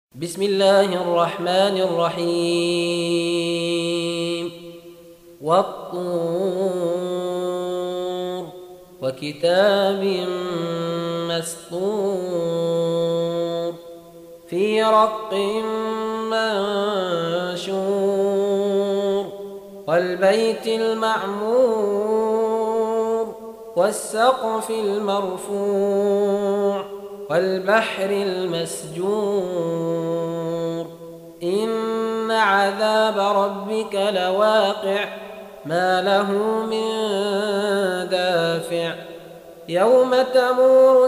بسم الله الرحمن الرحيم والطور وكتاب مسطور في رق منشور والبيت المعمور والسقف المرفوع والبحر المسجور إن عذاب ربك لواقع ما له من دافع يوم تمور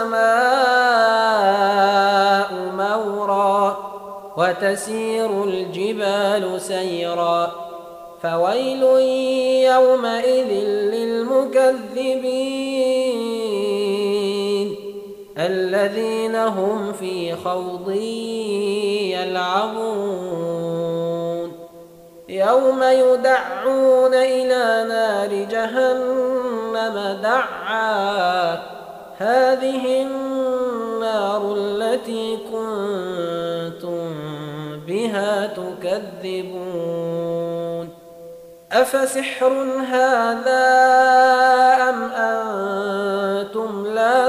السماء مورا وتسير الجبال سيرا فويل يومئذ للمكذبين الذين هم في خوض يلعبون يوم يدعون إلى نار جهنم دعا هذه النار التي كنتم بها تكذبون أفسحر هذا أم أنتم لا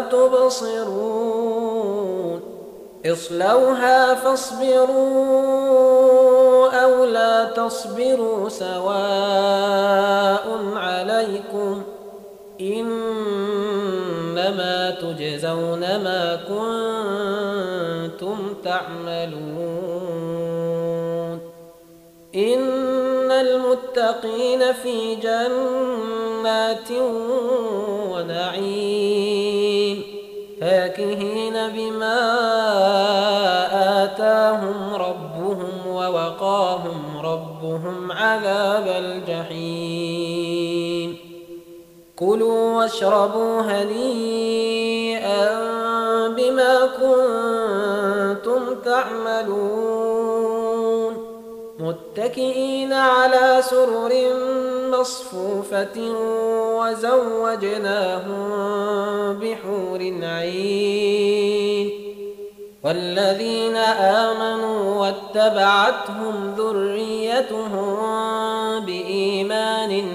تبصرون اصلوها فاصبروا أو لا تصبروا سواء عليكم إنما تجزون ما كنتم تعملون إن المتقين في جنات ونعيم فاكهين بما آتاهم ربهم ووقاهم ربهم عذاب الجحيم كلوا واشربوا هنيئا بما كنتم تعملون متكئين على سرر مصفوفة وزوجناهم بحور عين والذين آمنوا واتبعتهم ذريتهم بإيمان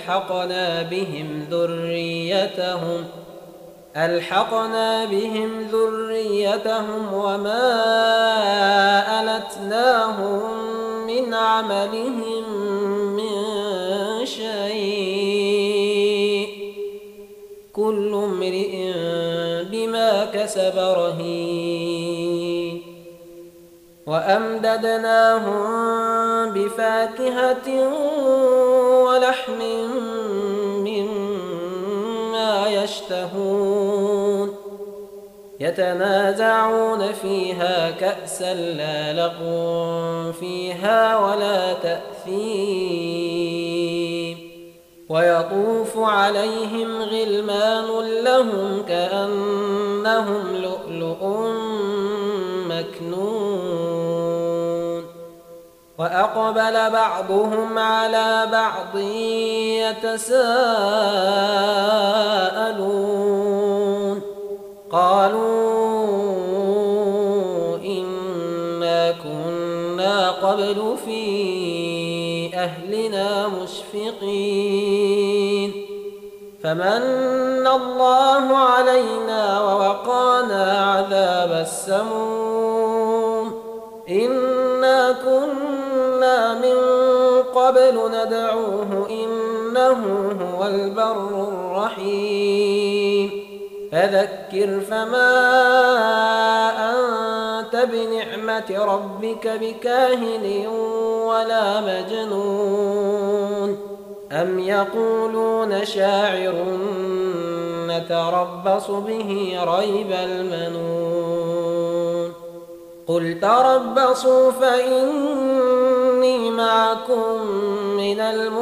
ألحقنا بهم ذريتهم وما ألتناهم من عملهم من شيء كل امرئ بما كسب رهين وأمددناهم بفاكهة ولحم مما يشتهون يتنازعون فيها كأسا لا لغو فيها ولا تأثيم ويطوف عليهم غلمان لهم كأنهم لؤلؤ مكنون وأقبل بعضهم على بعض يتساءلون قالوا إنا كنا قبل في أهلنا مشفقين فمن الله علينا ووقانا عذاب السموم إنا كنا من قبل ندعوه إنه هو البر الرحيم فذكر فما أنت بنعمة ربك بكاهن ولا مجنون أم يقولون شاعر نتربص به ريب المنون قل تربصوا فإني معكم من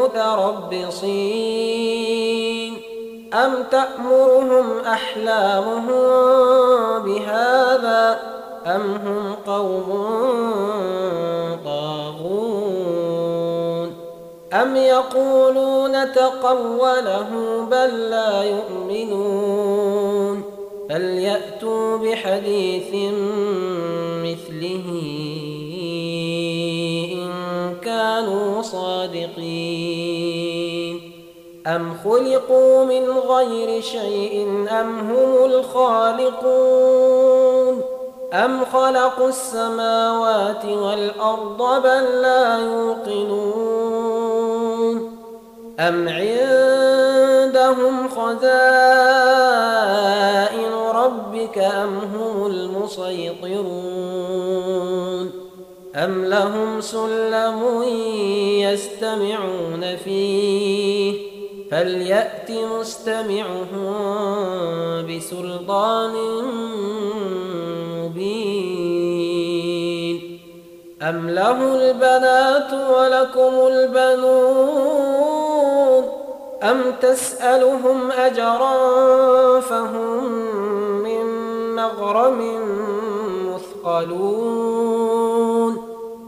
المتربصين أم تأمرهم أحلامهم بهذا أم هم قوم طاغون أم يقولون تقوله بل لا يؤمنون فليأتوا بحديث مثله إن كانوا صادقين. أم خلقوا من غير شيء أم هم الخالقون أم خلقوا السماوات والأرض بل لا يوقنون أم عندهم خزائن ربك أم هم المسيطرون أم لهم سلم يستمعون فيه فليأت مستمعهم بسلطان مبين أم له البنات ولكم البنون أم تسألهم أجرا فهم من مغرم مثقلون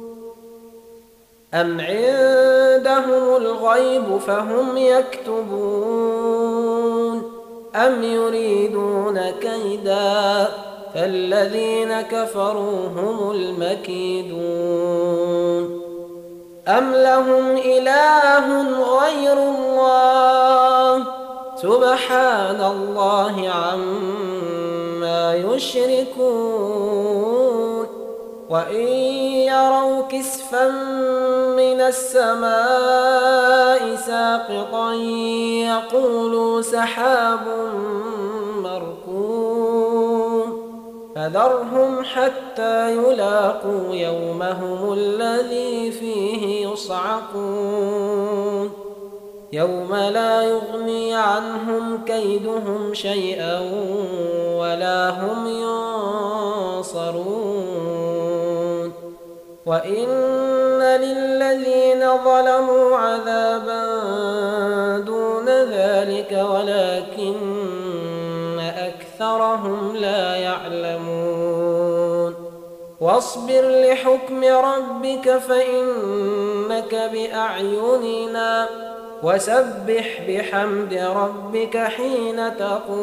أم عندهم الغيب فهم يكتبون أم يريدون كيدا فالذين كفروا هم المكيدون أم لهم إله غير الله سبحان الله عما يشركون وإن يروا كسفا من السماء ساقطا يقولوا سحاب مركوم فذرهم حتى يلاقوا يومهم الذي فيه يصعقون يوم لا يغني عنهم كيدهم شيئا ولا هم ينصرون وإن للذين ظلموا عذابا دون ذلك ولكن أكثرهم لا يعلمون واصبر لحكم ربك فإنك بأعيننا وسبح بحمد ربك حين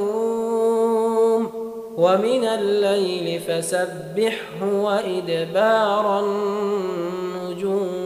تقوم ومن الليل فسبحه وإدبار النجوم